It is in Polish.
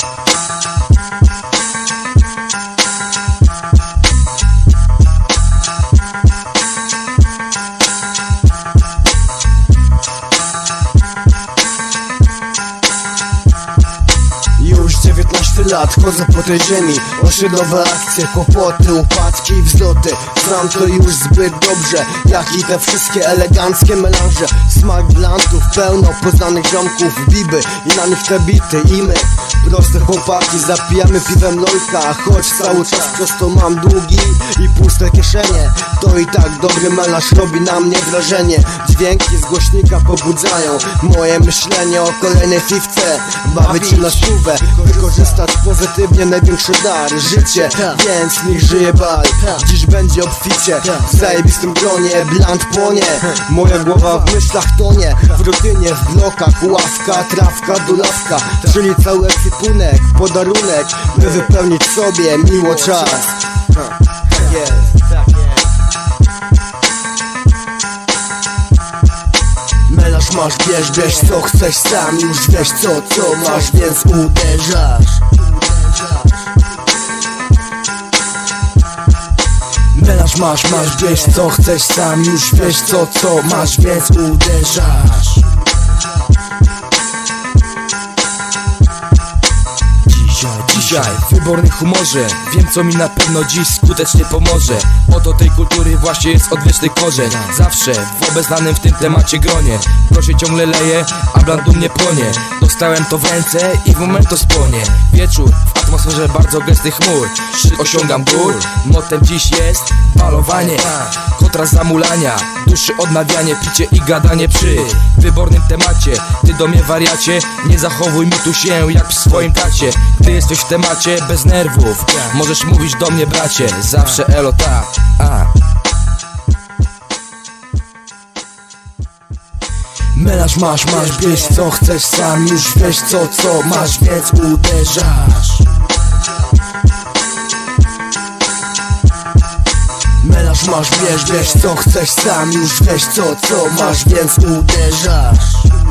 Już 19 lat chodzę po tej ziemi. Osiedlowe akcje, kłopoty, upadki i wzloty. Znam to już zbyt dobrze, jak i te wszystkie eleganckie melanże. Smak glantów, pełno poznanych ziomków, biby i na nich te bity. I my, proste chłopaki, zapijamy piwem lolka. Choć cały czas przez to mam długi i puste kieszenie, to i tak dobry melanż robi na mnie wrażenie. Dźwięki z głośnika pobudzają moje myślenie o kolejnej fifce. Bawić się na stówę, wykorzystać pozytywnie największy dar, życie, więc niech żyje bal. Dziś będzie obficie, w zajebistym gronie, blant płonie. Moja głowa w myślach tonie, w rutynie, w blokach, ławka, trawka, dulawka. Czyli cały ekwipunek, podarunek, by wypełnić sobie miło czas. Melanż masz, bierz co chcesz, sam już wiesz co masz, więc uderzasz. Melanż masz, bierz co chcesz, sam już wiesz co masz, więc uderzasz. Dzisiaj w wybornym humorze, wiem co mi na pewno dziś skutecznie pomoże. Oto tej kultury właśnie jest odwieczny korzeń. Zawsze w obeznanym w tym temacie gronie. Proszę ciągle leje, a bland dumnie płonie. Dostałem to w ręce i w moment to spłonie. Wieczór w atmosferze bardzo gęstych chmur. Osiągam gór, motem dziś jest balowanie. Kontrast zamulania, dłuższe odnawianie, picie i gadanie przy wybornym temacie. Ty do mnie wariacie, nie zachowuj mi tu się jak w swoim tacie. Ty jesteś w temacie bez nerwów, możesz mówić do mnie bracie, zawsze elo tak. Melanż masz, bierz co chcesz, sam już wiesz co masz, więc uderzasz. Melanż masz, bierz co chcesz, sam już wiesz co masz, więc uderzasz.